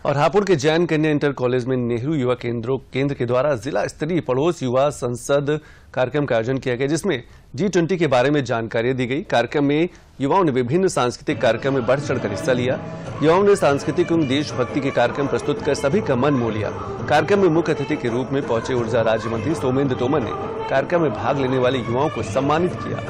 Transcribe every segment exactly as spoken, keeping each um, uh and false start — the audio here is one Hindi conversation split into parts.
और हापुड़ के जैन कन्या इंटर कॉलेज में नेहरू युवा केंद्रों केंद्र के द्वारा जिला स्तरीय पड़ोस युवा संसद कार्यक्रम का आयोजन किया गया, जिसमें जी ट्वेंटी के बारे में जानकारी दी गई। कार्यक्रम में युवाओं ने विभिन्न सांस्कृतिक कार्यक्रम में बढ़ चढ़कर हिस्सा लिया। युवाओं ने सांस्कृतिक एवं देशभक्ति के कार्यक्रम प्रस्तुत कर सभी का मन मोह लिया। कार्यक्रम में मुख्य अतिथि के रूप में पहुंचे ऊर्जा राज्य मंत्री सोमेंद्र तोमर ने कार्यक्रम में भाग लेने वाले युवाओं को सम्मानित किया।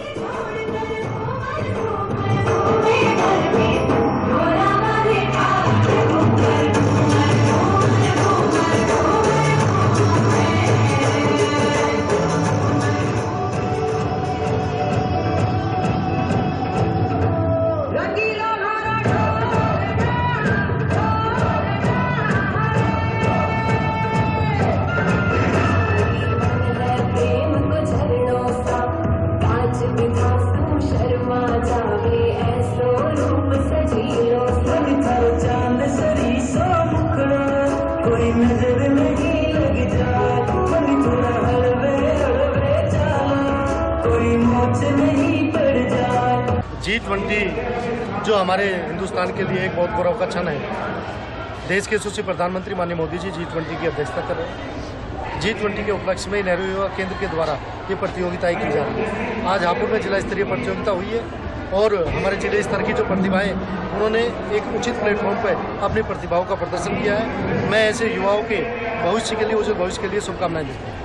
जी ट्वेंटी जो हमारे हिंदुस्तान के लिए एक बहुत गौरव का क्षण है। देश के यशस्वी प्रधानमंत्री माननीय मोदी जी जी ट्वेंटी की अध्यक्षता कर रहे हैं। जी ट्वेंटी के उपलक्ष्य में नेहरू युवा केंद्र के द्वारा ये प्रतियोगिताएं की जा रही है। आज हापुड़ में जिला स्तरीय प्रतियोगिता हुई है और हमारे जिले स्तर की जो प्रतिभाएं उन्होंने एक उचित प्लेटफॉर्म पर अपनी प्रतिभाओं का प्रदर्शन किया है। मैं ऐसे युवाओं के भविष्य के लिए उज्जवल भविष्य के लिए शुभकामनाएं देता हूँ।